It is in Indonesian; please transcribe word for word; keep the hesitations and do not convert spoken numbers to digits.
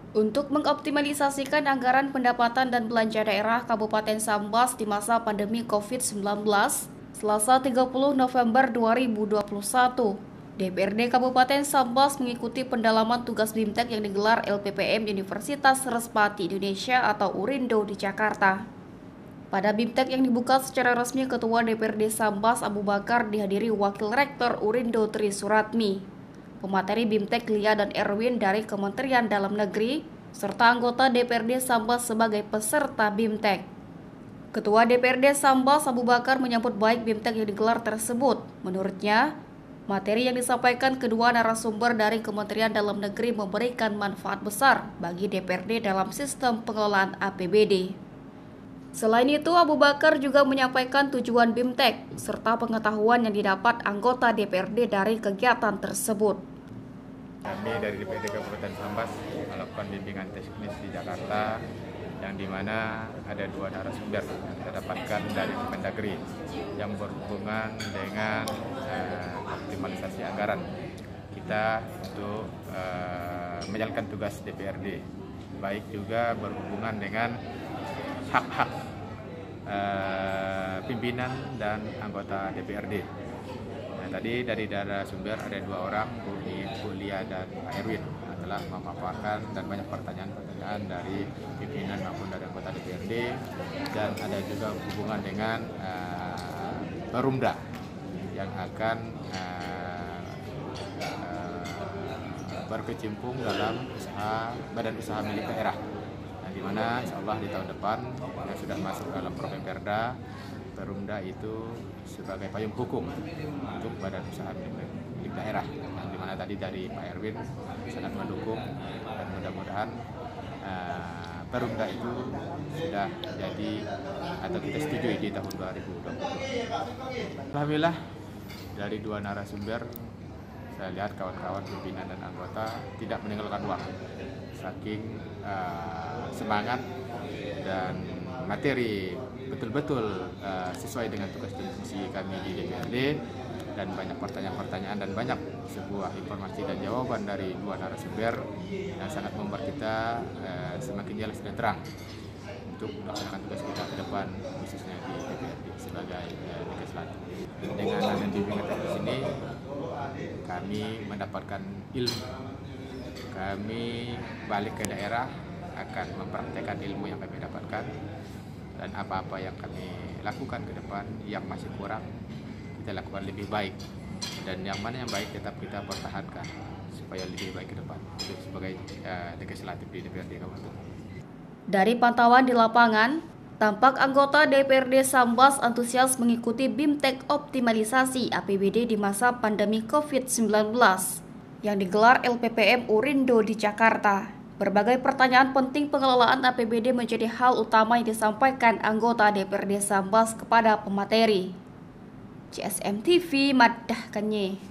Untuk mengoptimalisasikan anggaran pendapatan dan belanja daerah Kabupaten Sambas di masa pandemi covid sembilan belas, Selasa tiga puluh November dua ribu dua puluh satu, D P R D Kabupaten Sambas mengikuti pendalaman tugas BIMTEK yang digelar L P P M Universitas Respati Indonesia atau URINDO di Jakarta. Pada BIMTEK yang dibuka secara resmi, Ketua D P R D Sambas Abu Bakar dihadiri Wakil Rektor URINDO Tri Suratmi, pemateri BIMTEK Lia dan Erwin dari Kementerian Dalam Negeri, serta anggota D P R D Sambas sebagai peserta BIMTEK. Ketua D P R D Sambas Abu Bakar menyambut baik BIMTEK yang digelar tersebut. Menurutnya, materi yang disampaikan kedua narasumber dari Kementerian Dalam Negeri memberikan manfaat besar bagi D P R D dalam sistem pengelolaan A P B D. Selain itu, Abu Bakar juga menyampaikan tujuan BIMTEK serta pengetahuan yang didapat anggota D P R D dari kegiatan tersebut. Kami dari D P R D Kabupaten Sambas melakukan bimbingan teknis di Jakarta, yang dimana ada dua narasumber yang kita dapatkan dari Kemendagri yang berhubungan dengan uh, optimalisasi anggaran kita untuk uh, menjalankan tugas D P R D, baik juga berhubungan dengan hak-hak uh, pimpinan dan anggota D P R D. Nah, tadi dari narasumber ada dua orang, Bu Lia dan Pak Erwin, adalah memaparkan dan banyak pertanyaan-pertanyaan dari pimpinan maupun dari anggota D P R D, dan ada juga hubungan dengan uh, Perumda yang akan uh, uh, berkecimpung dalam usaha badan usaha milik daerah. Di mana insya Allah di tahun depan yang sudah masuk dalam program Perda, Perumda itu sebagai payung hukum untuk badan usaha milik daerah. Yang dimana tadi dari Pak Erwin sangat mendukung, dan mudah-mudahan uh, Perumda itu sudah jadi atau kita setujui di tahun dua ribu dua puluh. Alhamdulillah dari dua narasumber saya lihat kawan-kawan pimpinan dan anggota tidak meninggalkan waktu, saking uh, semangat dan materi betul-betul uh, sesuai dengan tugas dan fungsi kami di D P R D, dan banyak pertanyaan-pertanyaan dan banyak sebuah informasi dan jawaban dari dua narasumber yang sangat membuat kita uh, semakin jelas dan terang untuk melaksanakan tugas kita ke depan, khususnya di D P R D sebagai uh, legislatif. Dengan adanya bimbingan teknis ini, kami mendapatkan ilmu. Kami balik ke daerah akan mempraktekkan ilmu yang kami dapatkan, dan apa-apa yang kami lakukan ke depan yang masih kurang kita lakukan lebih baik, dan yang mana yang baik tetap kita pertahankan supaya lebih baik ke depan sebagai uh, legislatif di D P R D Kabupaten. Dari pantauan di lapangan, tampak anggota D P R D Sambas antusias mengikuti BIMTEK optimalisasi A P B D di masa pandemi covid sembilan belas yang digelar L P P M URINDO di Jakarta. Berbagai pertanyaan penting pengelolaan A P B D menjadi hal utama yang disampaikan anggota D P R D Sambas kepada pemateri. C S M T V Madah Kanye.